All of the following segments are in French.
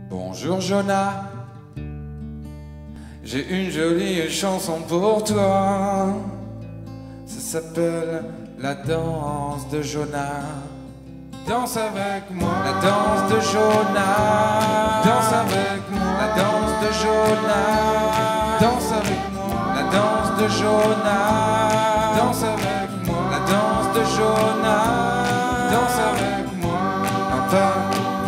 Bonjour Jonah, j'ai une jolie chanson pour toi. Ça s'appelle la danse de Jonah. Danse avec moi, la danse de Jonah. Danse avec moi, la danse de Jonah. Danse avec moi, la danse de Jonah. Danse avec moi, la danse de Jonah. Danse avec moi, un pas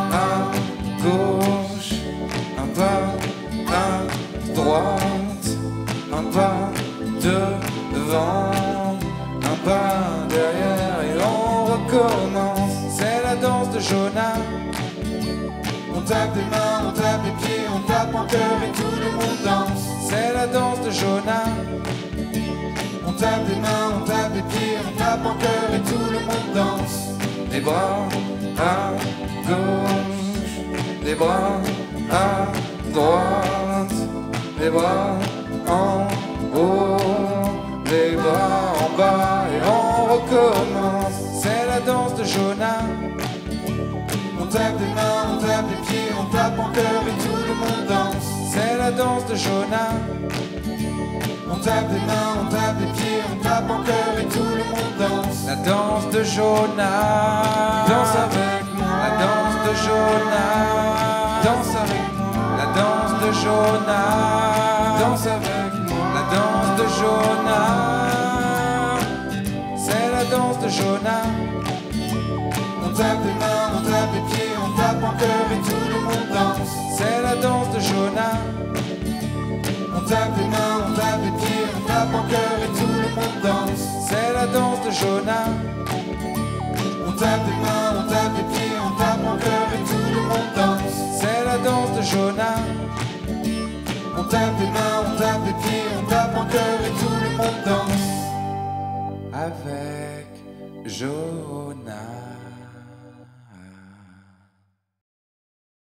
à gauche, un pas à droite, un pas devant, un pas derrière et on recommence. C'est la danse de Jonah. On tape des mains, on tape les pieds, on tape en cœur et tout le monde danse. C'est la danse de Jonah. On tape des mains, on tape les pieds, on tape en cœur et tout le monde danse. Les bras à gauche, les bras à droite, les bras en haut, les bras en bas et on recommence. C'est la danse de Jonah. On tape des mains, on tape les pieds, on tape en cœur et tout le monde danse. C'est la danse de Jonah. On tape des mains, on tape les pieds, on tape en cœur et tout le monde danse. La danse de Jonah. Danse avec moi. La danse de Jonah. Danse avec moi. La danse de Jonah. Danse avec moi. La danse de Jonah. C'est la danse de Jonah. On tape des mains, on tape les pieds, on tape en cœur et tout le monde danse. C'est la danse de Jonah. On tape des mains, on tape les pieds, on tape en cœur et tout le monde danse. C'est la danse de Jonah. On tape des mains, on tape les pieds, on tape en cœur et tout le monde danse. C'est la danse de Jonah. On tape des mains, on tape les pieds, on tape en cœur et tout le monde danse. Avec Jonah.